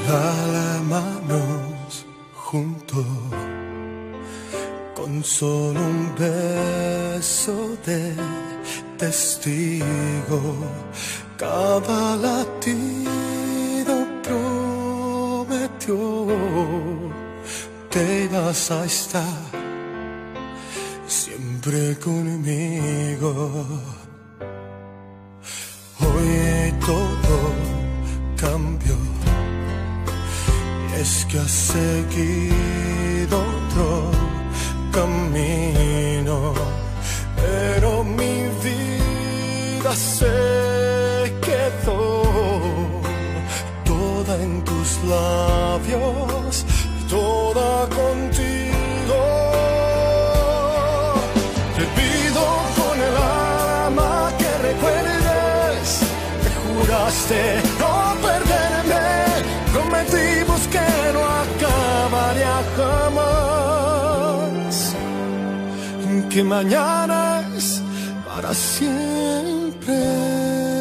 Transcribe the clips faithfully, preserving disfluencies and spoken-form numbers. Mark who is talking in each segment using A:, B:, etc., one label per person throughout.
A: Dale manos juntos, con solo un beso de testigo, cada latido prometió, te vas a estar siempre conmigo. Hoy todo cambió, es que has seguido otro camino, pero mi vida se quedó toda en tus labios, toda contigo. Te pido con el alma que recuerdes, te juraste no perderme, prometimos que no acabaría jamás, que mañana es para siempre.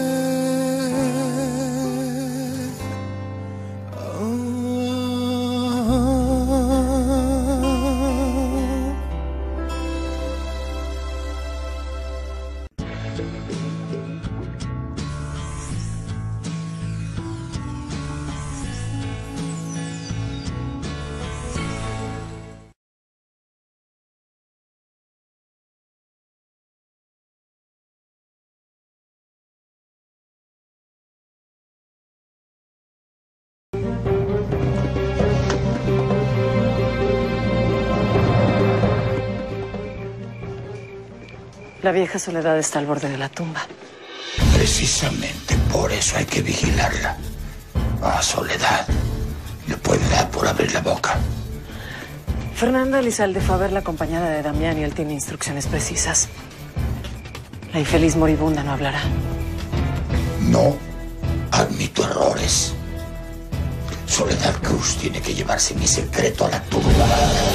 B: La vieja Soledad está al borde de la tumba.
C: Precisamente por eso hay que vigilarla. A Soledad le puede dar por abrir la boca.
B: Fernanda Elizalde fue a verla acompañada de Damián y él tiene instrucciones precisas. La infeliz moribunda no hablará.
C: No admito errores. Soledad Cruz tiene que llevarse mi secreto a la tumba.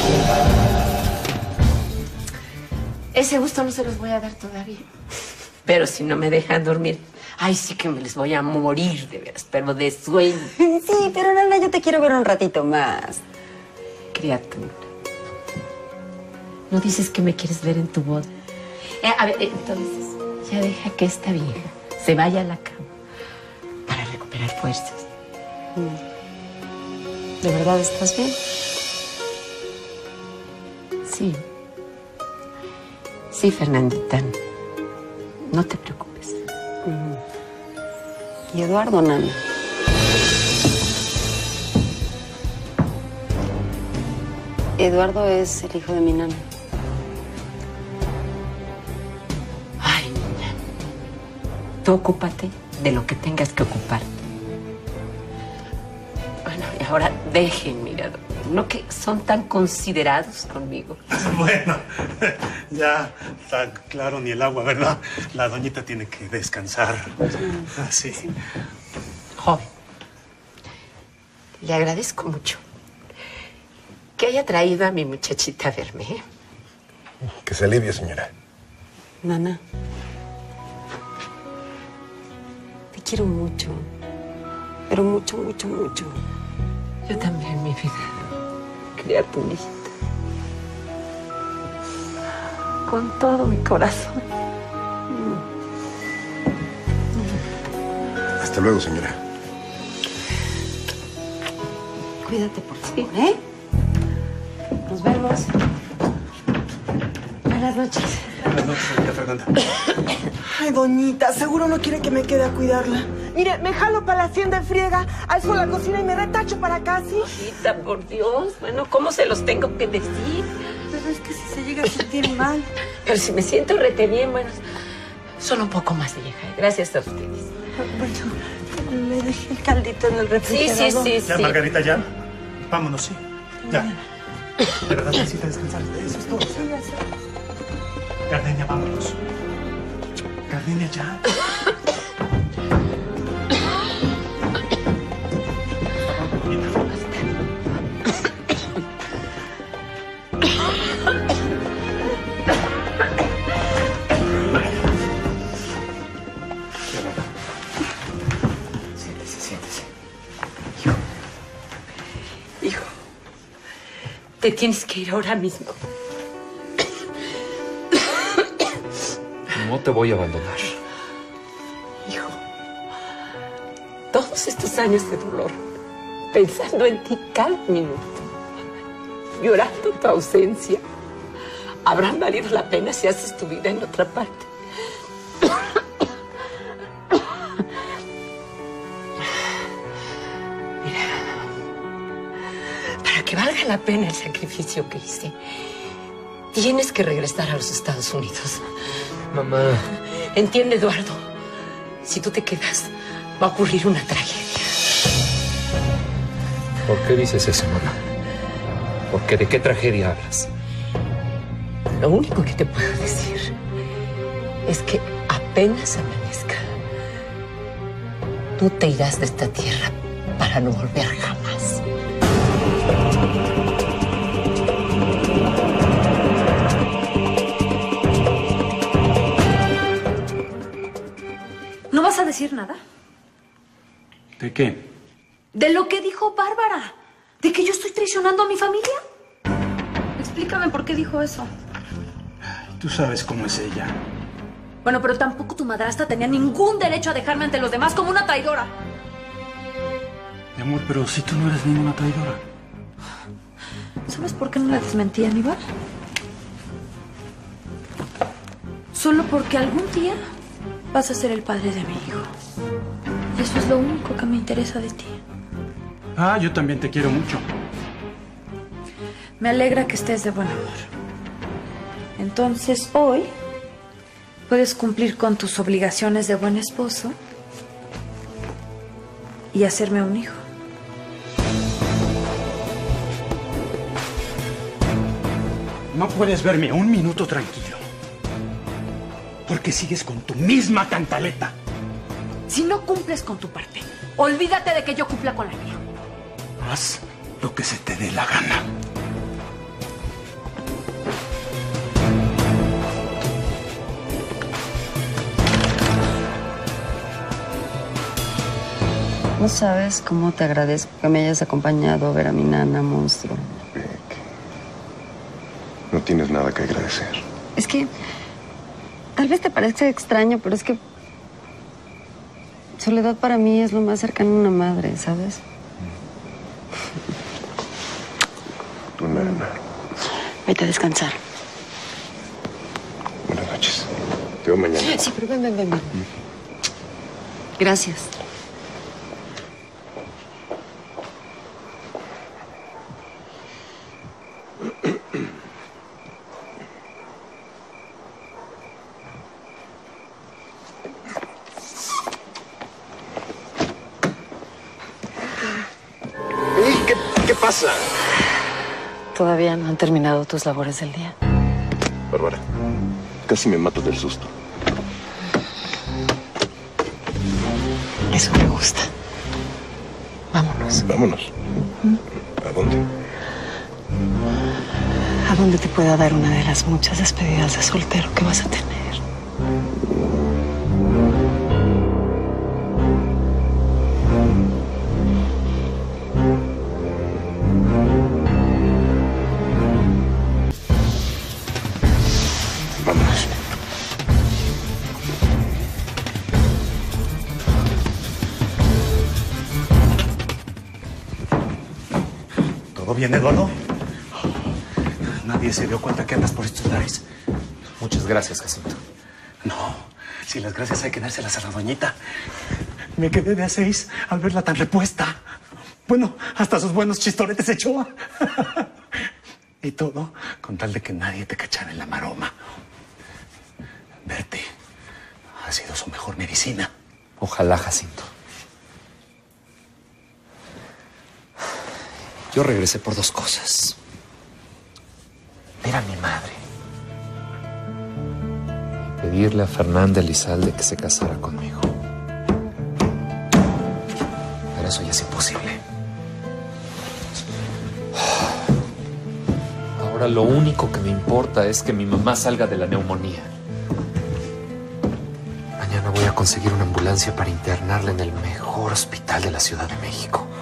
D: Ese gusto no se los voy a dar todavía. Pero si no me dejan dormir, ay, sí que me les voy a morir, de veras, pero de sueño.
E: Sí, pero Nana, yo te quiero ver un ratito más.
D: Criatura. ¿No dices que me quieres ver en tu boda? Eh, a ver, entonces, ya deja que esta vieja se vaya a la cama para recuperar fuerzas.
E: ¿De verdad estás bien?
D: Sí. Sí, Fernandita. No te preocupes.
E: ¿Y Eduardo, Nana? Eduardo es el hijo de mi nana.
D: Ay, niña. Tú ocúpate de lo que tengas que ocuparte. Bueno, y ahora déjenme, mira, no que son tan considerados conmigo.
F: Bueno, ya está claro ni el agua, ¿verdad? La doñita tiene que descansar. Así. Sí.
D: Joven, le agradezco mucho que haya traído a mi muchachita a verme, ¿eh?
G: Que se alivie, señora.
E: Nana, te quiero mucho, pero mucho, mucho, mucho.
D: Yo también, mi vida, criaturita. Con todo mi corazón.
G: Hasta luego, señora.
E: Cuídate, por favor, ¿eh? Nos vemos. Buenas noches.
F: Buenas noches, señora Fernanda.
H: Ay, doñita, seguro no quiere que me quede a cuidarla. Mire, me jalo para la hacienda en friega, alzo la cocina y me retacho para acá, ¿sí?
D: Hijita, por Dios. Bueno, ¿cómo se los tengo que decir?
H: Pero es que si se llega a sentir mal.
D: Pero si me siento rete bien, bueno, solo un poco más de vieja. Gracias a ustedes.
H: Bueno, le dejé el caldito en el refrigerador.
D: Sí, sí, sí,
F: Ya,
D: sí.
F: Margarita, ya. Vámonos, sí. Ya. De verdad necesita descansar. Eso es todo.
H: Sí, ya sé.
F: Gardenia, vámonos. Gardenia, ya.
D: Te tienes que ir ahora mismo.
I: No te voy a abandonar.
D: Hijo, todos estos años de dolor, pensando en ti cada minuto, llorando tu ausencia, habrán valido la pena si haces tu vida en otra parte. Mira, para que valga la pena el sacrificio que hice, tienes que regresar a los Estados Unidos.
I: Mamá.
D: Entiende, Eduardo. Si tú te quedas, va a ocurrir una tragedia.
I: ¿Por qué dices eso, mamá? ¿Por qué? ¿De qué tragedia hablas?
D: Lo único que te puedo decir es que apenas amanezca, tú te irás de esta tierra para no volver jamás.
J: ¿No vas a decir nada?
F: ¿De qué?
J: De lo que dijo Bárbara. ¿De que yo estoy traicionando a mi familia? Explícame por qué dijo eso.
F: Tú sabes cómo es ella.
J: Bueno, pero tampoco tu madrastra tenía ningún derecho a dejarme ante los demás como una traidora.
F: Mi amor, pero si tú no eres ninguna traidora.
J: ¿Sabes por qué no la desmentí, Aníbal? Solo porque algún día vas a ser el padre de mi hijo. Y eso es lo único que me interesa de ti.
F: Ah, yo también te quiero mucho.
J: Me alegra que estés de buen humor. Entonces, hoy puedes cumplir con tus obligaciones de buen esposo y hacerme un hijo.
F: No puedes verme un minuto tranquilo. Porque sigues con tu misma cantaleta.
J: Si no cumples con tu parte, olvídate de que yo cumpla con la mía.
F: Haz lo que se te dé la gana.
E: No sabes cómo te agradezco que me hayas acompañado a ver a mi nana, monstruo.
G: Beck, no tienes nada que agradecer.
E: Es que tal vez te parezca extraño, pero es que Soledad para mí es lo más cercano a una madre, ¿sabes?
G: Tu nana.
E: Vete a descansar.
G: Buenas noches. Te veo mañana.
E: Sí, pero ven, ven, ven. ven. Gracias.
G: ¿Qué, ¿Qué pasa?
B: Todavía no han terminado tus labores del día.
G: Bárbara, casi me mato del susto.
B: Eso me gusta. Vámonos.
G: Vámonos. ¿A dónde?
B: A donde te pueda dar una de las muchas despedidas de soltero que vas a tener.
G: Vámonos.
F: ¿Todo bien, Eduardo? Nadie se dio cuenta que andas por estos lares.
I: Muchas gracias, Jacinto.
F: No, si las gracias hay que dárselas a la doñita. Me quedé de a seis al verla tan repuesta. Bueno, hasta sus buenos chistoretes echó. Y todo con tal de que nadie te cachara en la maroma. Verte ha sido su mejor medicina.
I: Ojalá, Jacinto. Yo regresé por dos cosas. Ver a mi madre. Y pedirle a Fernanda Elizalde que se casara conmigo. Pero eso ya es imposible. Ahora lo único que me importa es que mi mamá salga de la neumonía. Mañana voy a conseguir una ambulancia para internarla en el mejor hospital de la Ciudad de México.